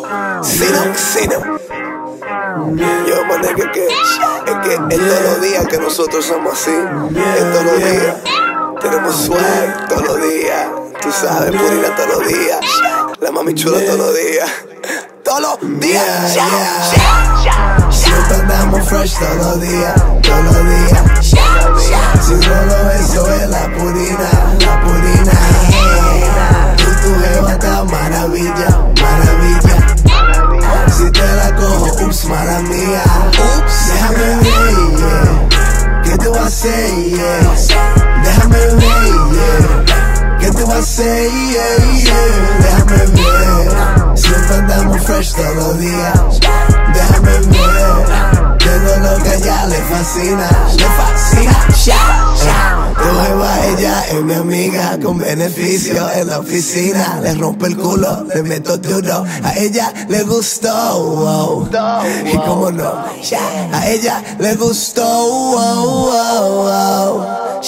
Sino. Yo, mané, que es que es todos los días que nosotros somos así. Es todos los días. Tenemos swag todos los días. Tú sabes, purina todos los días. La mami chula todos los días. Todos los días. Siempre andamos fresh todos los días. Todos los días. Si solo eso es la purina. La purina. Tu jeva está maravilla. Maravilla. Si te la cojo, ups, mala mía. Ups, déjame ver, yeah. ¿Qué te voy a hacer, yeah? Déjame ver, yeah. ¿Qué te voy a hacer, yeah? Déjame ver. Siempre andamos fresh todos los días. Déjame ver. Tengo lo que a ella le fascina. Le fascina. Tu jeva, ella es mi amiga con beneficio en la oficina. Le rompe el culo, le meto duro. A ella le gustó, wow. Y cómo no, a ella le gustó, wow, wow, wow.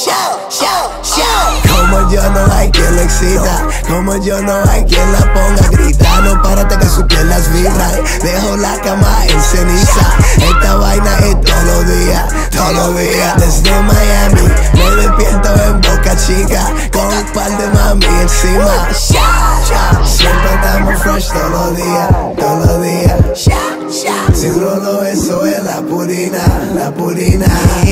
Como yo no hay quien la excita, como yo no hay quien la ponga a gritar. No párate que sus piernas vibran. Dejo la cama en ceniza. Esta vaina es todos los días, todos los días. Desde Miami me despierto en Boca Chica con un par de mami encima. Siempre andamos fresh todos los días, todos los días. Seguro eso es la purina, la purina.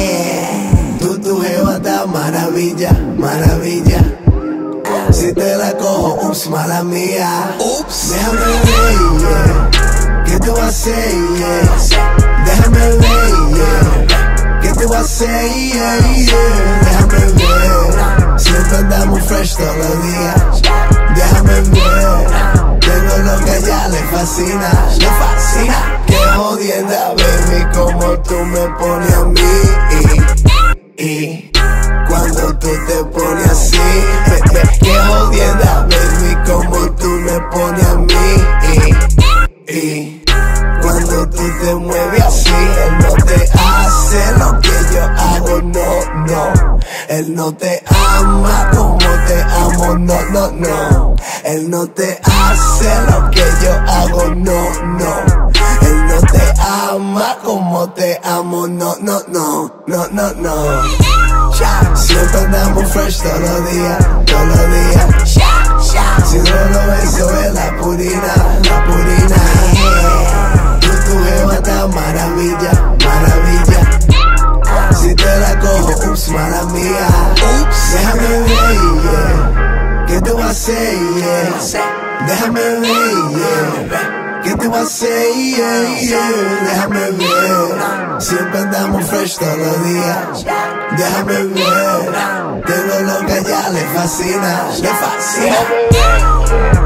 Tu jeva está maravilla, maravilla. Si te la cojo, ups, mala mía. Ups, déjame ver, yeah. ¿Qué te voy a hacer, yeah? Déjame ver, yeah. ¿Qué te voy a hacer, yeah? Déjame ver. Siempre andamos fresh todos los días. Déjame ver. Tengo lo que a ella le fascina. Le fascina. Qué jodienda, baby, como tú me pones a mí. Y cuando tú te pones así, qué jodienda, baby, como tú me pones a mí. Y cuando tú te mueves así, él no te hace lo que yo hago, no, no. Él no te ama como te amo, no, no, no. Él no te hace lo que yo hago, no, no. Él no te ama como te amo, no, no, no, no, no, no. Siempre andamos fresh todos los días, todos los días. Si no lo eso es la purina, la purina. Tu jeva está maravilla, maravilla. Si te la cojo, ups, mala mía. Ups, déjame ver, yeah. ¿Qué te voy a hacer, yeah? Déjame ver, yeah. ¿Qué te voy a hacer, yeah? Déjame ver. Siempre andamos fresh todos los días. Déjame ver. Tengo lo que a ella le fascina. Le fascina.